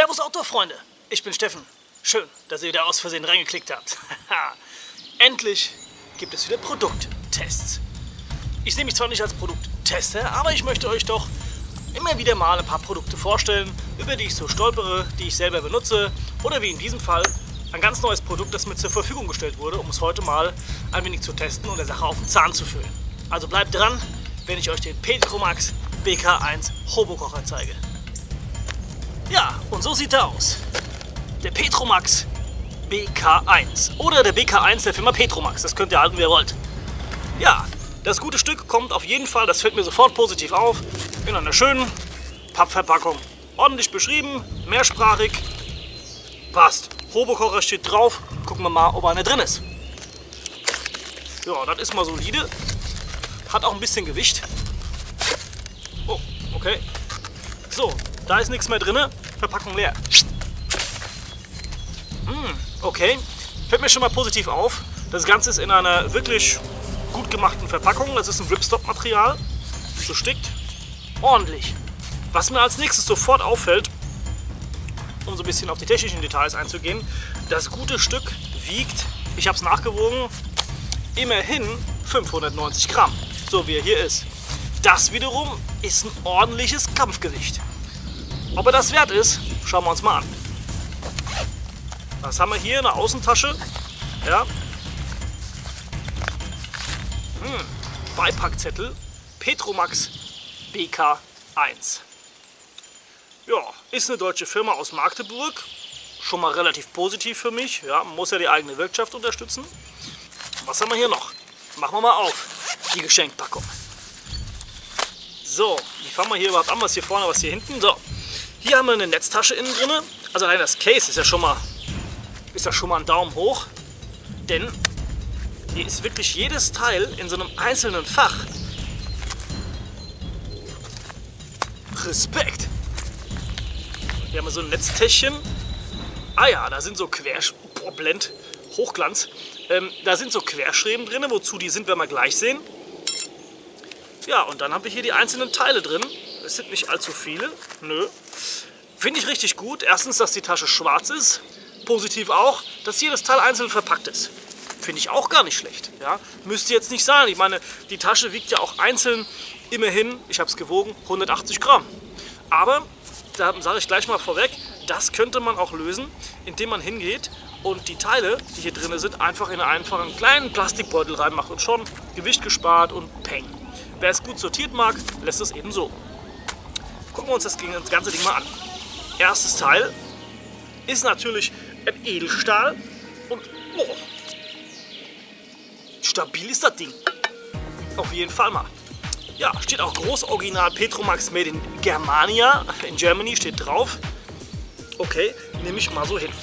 Servus Outdoor-Freunde, ich bin Steffen. Schön, dass ihr wieder aus Versehen reingeklickt habt. Endlich gibt es wieder Produkttests. Ich sehe mich zwar nicht als Produkttester, aber ich möchte euch doch immer wieder mal ein paar Produkte vorstellen, über die ich so stolpere, die ich selber benutze oder wie in diesem Fall ein ganz neues Produkt, das mir zur Verfügung gestellt wurde, um es heute mal ein wenig zu testen und der Sache auf den Zahn zu fühlen. Also bleibt dran, wenn ich euch den Petromax BK1 Hobokocher zeige. Ja, und so sieht er aus. Der Petromax BK1 oder der BK1 der Firma Petromax, das könnt ihr halten, wie ihr wollt. Ja, das gute Stück kommt auf jeden Fall, das fällt mir sofort positiv auf, in einer schönen Pappverpackung. Ordentlich beschrieben, mehrsprachig, passt. Hobokocher steht drauf, gucken wir mal, ob einer drin ist. Ja, das ist mal solide, hat auch ein bisschen Gewicht. Oh, okay. So, da ist nichts mehr drin, Verpackung leer. Okay, fällt mir schon mal positiv auf. Das Ganze ist in einer wirklich gut gemachten Verpackung. Das ist ein Ripstop-Material, bestickt, ordentlich. Was mir als nächstes sofort auffällt, um so ein bisschen auf die technischen Details einzugehen, das gute Stück wiegt, ich habe es nachgewogen, immerhin 590 Gramm, so wie er hier ist. Das wiederum ist ein ordentliches Kampfgewicht. Ob er das wert ist, schauen wir uns mal an. Was haben wir hier? Eine Außentasche. Ja. Beipackzettel. Petromax BK1. Ja, ist eine deutsche Firma aus Magdeburg. Schon mal relativ positiv für mich. Ja, man muss ja die eigene Wirtschaft unterstützen. Was haben wir hier noch? Machen wir mal auf. Die Geschenkpackung. So, wie fangen wir hier überhaupt an? Was hier vorne, was hier hinten? So, hier haben wir eine Netztasche innen drin. Also allein das Case ist ja schon mal ein Daumen hoch. Denn hier ist wirklich jedes Teil in so einem einzelnen Fach. Respekt! Hier haben wir so ein Netztäschchen. Ah ja, da sind so Blend, Hochglanz. Da sind so Querschreben drin, wozu die sind, werden wir gleich sehen. Ja, und dann haben wir hier die einzelnen Teile drin. Es sind nicht allzu viele. Nö. Finde ich richtig gut. Erstens, dass die Tasche schwarz ist. Positiv auch, dass jedes Teil einzeln verpackt ist. Finde ich auch gar nicht schlecht. Ja? Müsste jetzt nicht sein. Ich meine, die Tasche wiegt ja auch einzeln immerhin, ich habe es gewogen, 180 Gramm. Aber, da sage ich gleich mal vorweg, das könnte man auch lösen, indem man hingeht und die Teile, die hier drin sind, einfach in einen einfachen kleinen Plastikbeutel reinmacht und schon Gewicht gespart und peng. Wer es gut sortiert mag, lässt es eben so. Gucken wir uns das ganze Ding mal an. Erstes Teil ist natürlich ein Edelstahl und oh, stabil ist das Ding. Auf jeden Fall mal. Ja, steht auch groß Original Petromax Made in Germania. In Germany steht drauf. Okay, nehme ich mal so hin.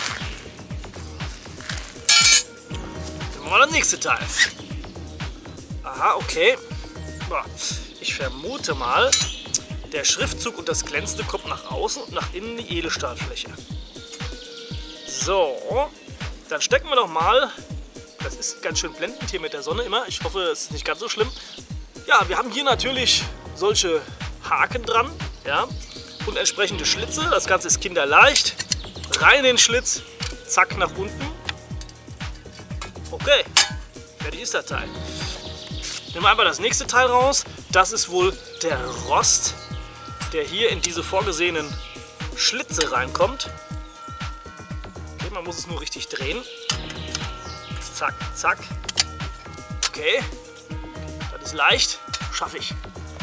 Dann machen wir das nächste Teil. Aha, okay. Ich vermute mal, der Schriftzug und das Glänzende kommt nach außen und nach innen die Edelstahlfläche. So, dann stecken wir doch mal, das ist ganz schön blendend hier mit der Sonne immer, ich hoffe es ist nicht ganz so schlimm. Ja, wir haben hier natürlich solche Haken dran, ja, und entsprechende Schlitze, das Ganze ist kinderleicht, rein in den Schlitz, zack nach unten. Okay, fertig ist das Teil. Nehmen wir einfach das nächste Teil raus, das ist wohl der Rost, der hier in diese vorgesehenen Schlitze reinkommt. Man muss es nur richtig drehen. Zack, zack. Okay. Das ist leicht. Schaffe ich.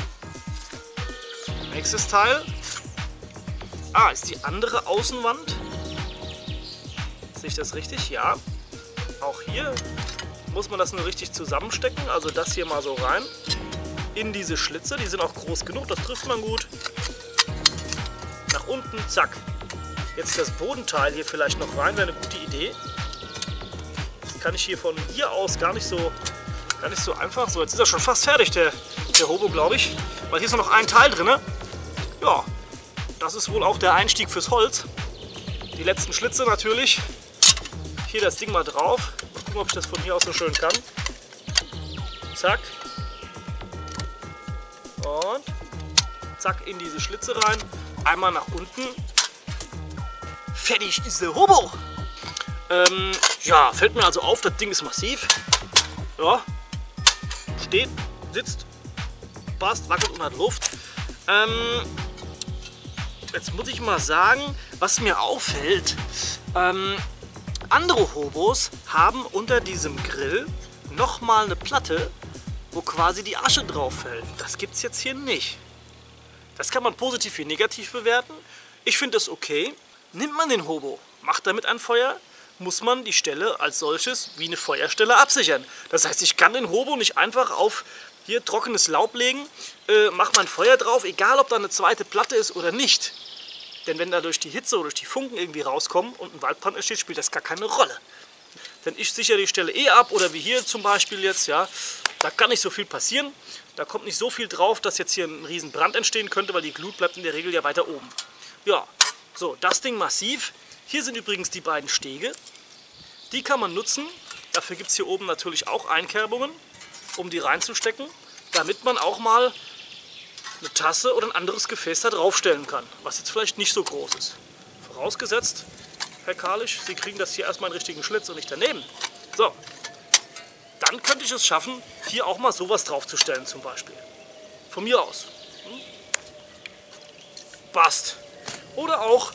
Nächstes Teil. Ah, ist die andere Außenwand. Sehe ich das richtig? Ja. Auch hier muss man das nur richtig zusammenstecken. Also das hier mal so rein. In diese Schlitze. Die sind auch groß genug. Das trifft man gut. Nach unten. Zack. Jetzt das Bodenteil hier vielleicht noch rein, wäre eine gute Idee. Kann ich hier von hier aus gar nicht so einfach. So, jetzt ist er schon fast fertig, der Hobo, glaube ich. Weil hier ist noch ein Teil drin. Ja, das ist wohl auch der Einstieg fürs Holz. Die letzten Schlitze natürlich. Hier das Ding mal drauf. Mal gucken, ob ich das von hier aus so schön kann. Zack. Und zack in diese Schlitze rein. Einmal nach unten. fertig ist der Hobo. Ja, fällt mir also auf, das Ding ist massiv. Ja, steht, sitzt, passt, wackelt und hat Luft. Jetzt muss ich mal sagen, was mir auffällt. Andere Hobos haben unter diesem Grill nochmal eine Platte, wo quasi die Asche drauf fällt. Das gibt es jetzt hier nicht. Das kann man positiv wie negativ bewerten. Ich finde es okay. Nimmt man den Hobo, macht damit ein Feuer, muss man die Stelle als solches wie eine Feuerstelle absichern. Das heißt, ich kann den Hobo nicht einfach auf hier trockenes Laub legen, macht man Feuer drauf, egal ob da eine zweite Platte ist oder nicht. Denn wenn da durch die Hitze oder durch die Funken irgendwie rauskommen und ein Waldbrand entsteht, spielt das gar keine Rolle. Denn ich sichere die Stelle eh ab oder wie hier zum Beispiel jetzt, ja, da kann nicht so viel passieren. Da kommt nicht so viel drauf, dass jetzt hier ein riesen Brand entstehen könnte, weil die Glut bleibt in der Regel ja weiter oben. Ja, so, das Ding massiv. Hier sind übrigens die beiden Stege. Die kann man nutzen. Dafür gibt es hier oben natürlich auch Einkerbungen, um die reinzustecken, damit man auch mal eine Tasse oder ein anderes Gefäß da draufstellen kann, was jetzt vielleicht nicht so groß ist. Vorausgesetzt, Herr Kalisch, Sie kriegen das hier erstmal einen richtigen Schlitz und nicht daneben. So, dann könnte ich es schaffen, hier auch mal sowas draufzustellen zum Beispiel. Von mir aus. Passt. Oder auch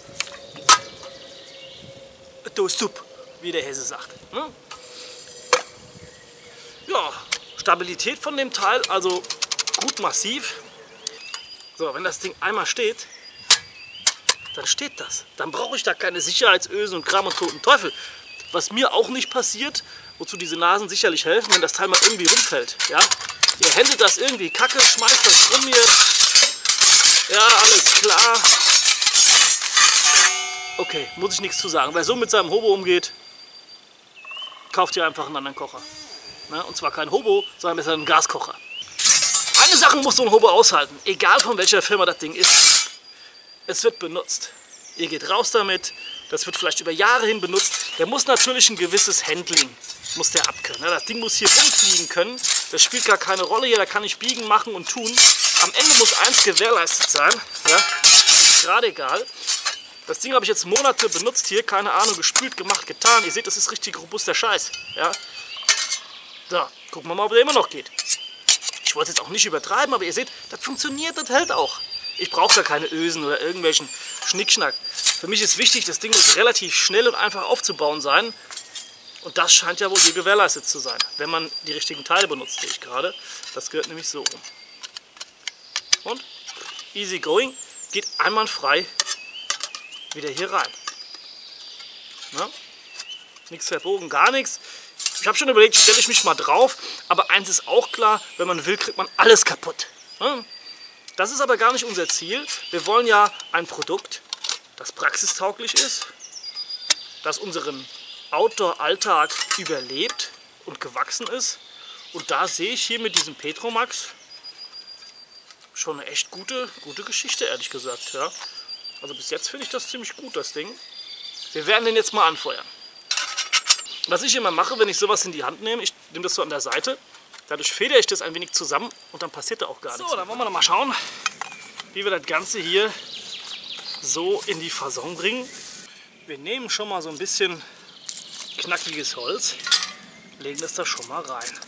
Dostup, wie der Hesse sagt. Ja, Stabilität von dem Teil, also gut massiv. So, wenn das Ding einmal steht, dann steht das. Dann brauche ich da keine Sicherheitsösen und Kram und toten Teufel. Was mir auch nicht passiert, wozu diese Nasen sicherlich helfen, wenn das Teil mal irgendwie rumfällt. Ja? Ihr händet das irgendwie kacke, schmeißt das rum hier. Ja, alles klar. Okay, muss ich nichts zu sagen. Wer so mit seinem Hobo umgeht, kauft ihr einfach einen anderen Kocher. Na, und zwar kein Hobo, sondern besser einen Gaskocher. Eine Sache muss so ein Hobo aushalten, egal von welcher Firma das Ding ist. Es wird benutzt. Ihr geht raus damit, das wird vielleicht über Jahre hin benutzt. Der muss natürlich ein gewisses Handling, muss der abkönnen. Das Ding muss hier rumfliegen können, das spielt gar keine Rolle hier, da kann ich biegen, machen und tun. Am Ende muss eins gewährleistet sein, ja? Gerade egal. Das Ding habe ich jetzt Monate benutzt hier, keine Ahnung, gespült, gemacht, getan. Ihr seht, das ist richtig robuster Scheiß. Ja? So, gucken wir mal, ob der immer noch geht. Ich wollte es jetzt auch nicht übertreiben, aber ihr seht, das funktioniert, das hält auch. Ich brauche da keine Ösen oder irgendwelchen Schnickschnack. Für mich ist wichtig, das Ding muss relativ schnell und einfach aufzubauen sein. Und das scheint ja wohl hier gewährleistet zu sein, wenn man die richtigen Teile benutzt, sehe ich gerade. Das gehört nämlich so rum. Und easy going, geht einwandfrei wieder hier rein. Nichts verbogen, gar nichts. Ich habe schon überlegt, stelle ich mich mal drauf, aber eins ist auch klar, wenn man will, kriegt man alles kaputt. Das ist aber gar nicht unser Ziel. Wir wollen ja ein Produkt, das praxistauglich ist, das unseren Outdoor-Alltag überlebt und gewachsen ist. Und da sehe ich hier mit diesem Petromax schon eine echt gute Geschichte, ehrlich gesagt. Ja. Also bis jetzt finde ich das ziemlich gut, das Ding. Wir werden den jetzt mal anfeuern. Was ich immer mache, wenn ich sowas in die Hand nehme, ich nehme das so an der Seite, dadurch federe ich das ein wenig zusammen und dann passiert da auch gar nichts. So, dann wollen wir noch mal schauen, wie wir das Ganze hier so in die Fasson bringen. Wir nehmen schon mal so ein bisschen knackiges Holz, legen das da schon mal rein.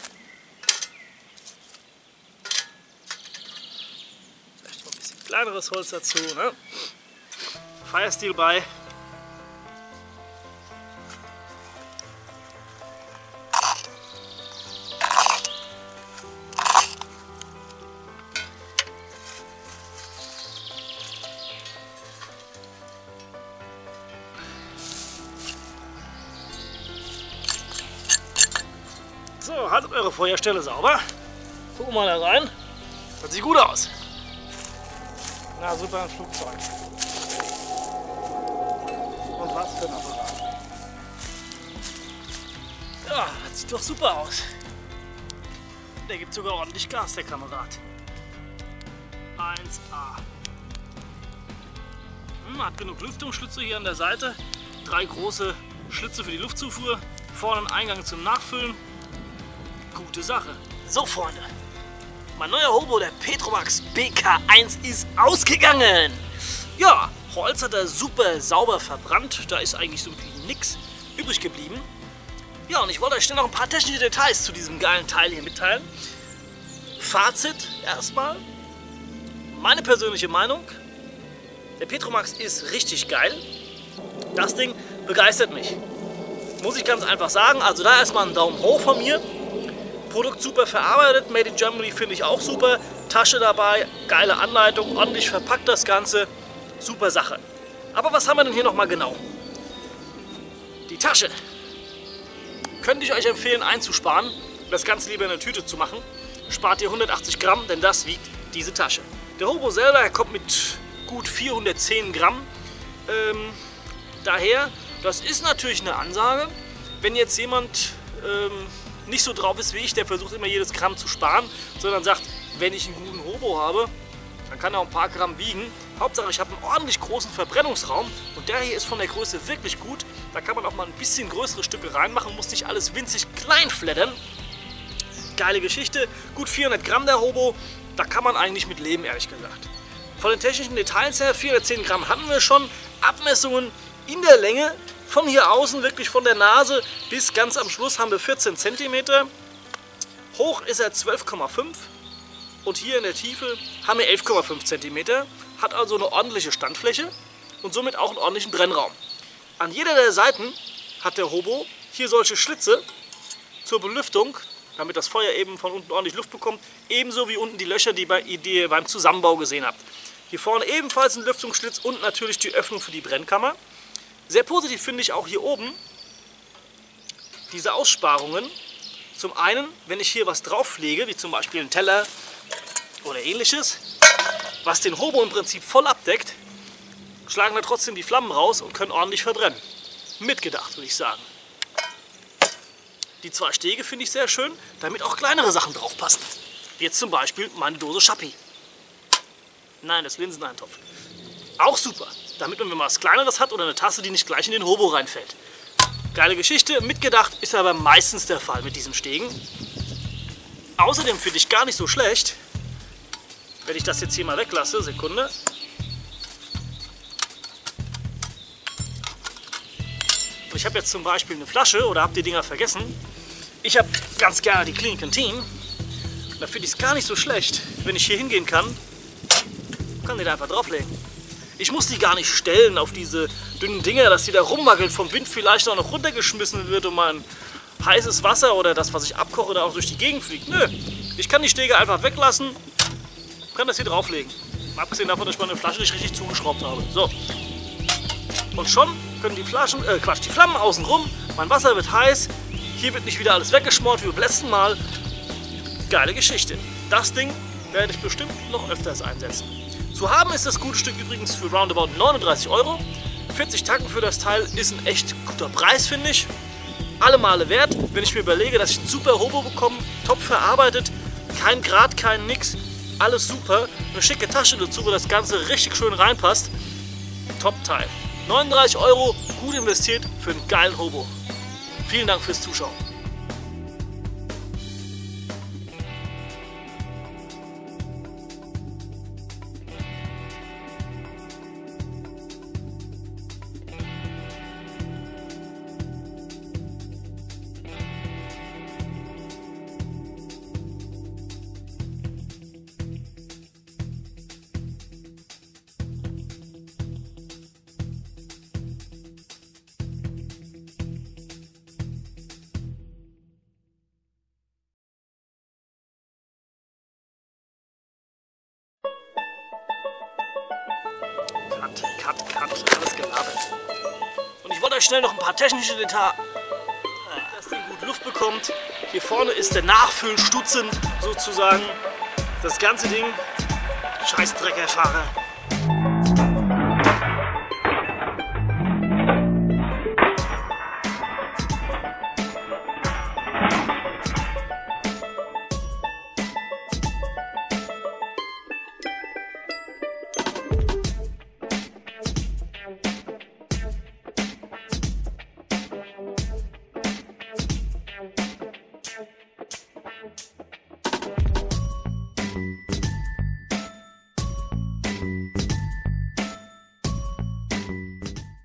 Vielleicht noch ein bisschen kleineres Holz dazu, ne? Firesteel bei. So, haltet eure Feuerstelle sauber. Gucken wir mal da rein. Das sieht gut aus. Na super, ein Flugzeug. Und was für ein Apparat. Ja, das sieht doch super aus. Der gibt sogar ordentlich Gas, der Kamerad. 1A. Hat genug Lüftungsschlitze hier an der Seite. 3 große Schlitze für die Luftzufuhr. Vorne ein Eingang zum Nachfüllen. Gute Sache. So, Freunde. Mein neuer Hobo, der Petromax BK1, ist ausgegangen. Ja, Holz hat er super sauber verbrannt. Da ist eigentlich so wie nichts übrig geblieben. Ja, und ich wollte euch schnell noch ein paar technische Details zu diesem geilen Teil hier mitteilen. Fazit erstmal. Meine persönliche Meinung. Der Petromax ist richtig geil. Das Ding begeistert mich. Muss ich ganz einfach sagen. Also da erstmal einen Daumen hoch von mir. Produkt super verarbeitet. Made in Germany finde ich auch super. Tasche dabei, geile Anleitung, ordentlich verpackt das Ganze. Super Sache. Aber was haben wir denn hier nochmal genau? Die Tasche. Könnte ich euch empfehlen einzusparen. Das Ganze lieber in eine Tüte zu machen. Spart ihr 180 Gramm, denn das wiegt diese Tasche. Der Hobo selber kommt mit gut 410 Gramm. Daher, das ist natürlich eine Ansage. Wenn jetzt jemand nicht so drauf ist wie ich, der versucht immer jedes Gramm zu sparen, sondern sagt, wenn ich einen guten Hobo habe, dann kann er auch ein paar Gramm wiegen. Hauptsache, ich habe einen ordentlich großen Verbrennungsraum und der hier ist von der Größe wirklich gut. Da kann man auch mal ein bisschen größere Stücke reinmachen, muss nicht alles winzig klein fleddern. Geile Geschichte, gut 400 Gramm der Hobo, da kann man eigentlich mit leben, ehrlich gesagt. Von den technischen Details her, 410 Gramm hatten wir schon, Abmessungen in der Länge, von hier außen, wirklich von der Nase bis ganz am Schluss haben wir 14 cm. Hoch ist er 12,5 und hier in der Tiefe haben wir 11,5 cm. Hat also eine ordentliche Standfläche und somit auch einen ordentlichen Brennraum. An jeder der Seiten hat der Hobo hier solche Schlitze zur Belüftung, damit das Feuer eben von unten ordentlich Luft bekommt. Ebenso wie unten die Löcher, die ihr beim Zusammenbau gesehen habt. Hier vorne ebenfalls ein Lüftungsschlitz und natürlich die Öffnung für die Brennkammer. Sehr positiv finde ich auch hier oben diese Aussparungen. Zum einen, wenn ich hier was drauf lege, wie zum Beispiel einen Teller oder ähnliches, was den Hobo im Prinzip voll abdeckt, schlagen wir trotzdem die Flammen raus und können ordentlich verbrennen. Mitgedacht, würde ich sagen. Die zwei Stege finde ich sehr schön, damit auch kleinere Sachen drauf passen. Jetzt zum Beispiel meine Dose Schappi. Nein, das Linseneintopf. Auch super, damit man, wenn man was Kleineres hat oder eine Tasse, die nicht gleich in den Hobo reinfällt. Geile Geschichte, mitgedacht ist aber meistens der Fall mit diesen Stegen. Außerdem finde ich gar nicht so schlecht, wenn ich das jetzt hier mal weglasse, Sekunde. Ich habe jetzt zum Beispiel eine Flasche oder habe die Dinger vergessen. Ich habe ganz gerne die Clean Canteen. Da finde ich es gar nicht so schlecht, wenn ich hier hingehen kann die da einfach drauflegen. Ich muss die gar nicht stellen auf diese dünnen Dinger, dass die da rumwackelt, vom Wind vielleicht auch noch runtergeschmissen wird und mein heißes Wasser oder das, was ich abkoche, da auch durch die Gegend fliegt. Nö, ich kann die Stege einfach weglassen, kann das hier drauflegen. Abgesehen davon, dass ich meine Flasche nicht richtig zugeschraubt habe. So. Und schon können die die Flammen außen rum, mein Wasser wird heiß, hier wird nicht wieder alles weggeschmort wie beim letzten Mal. Geile Geschichte. Das Ding werde ich bestimmt noch öfters einsetzen. Zu haben ist das gute Stück übrigens für roundabout 39 €. 40 Tacken für das Teil ist ein echt guter Preis, finde ich. Alle Male wert, wenn ich mir überlege, dass ich einen super Hobo bekomme, top verarbeitet, kein Grat, kein nix, alles super. Eine schicke Tasche dazu, wo das Ganze richtig schön reinpasst. Top-Teil. 39 €, gut investiert für einen geilen Hobo. Vielen Dank fürs Zuschauen. Cut, alles gelabert. Und ich wollte euch schnell noch ein paar technische Details, dass ihr gut Luft bekommt. Hier vorne ist der Nachfüllstutzen sozusagen. Das ganze Ding, scheiß Dreckerfahrer.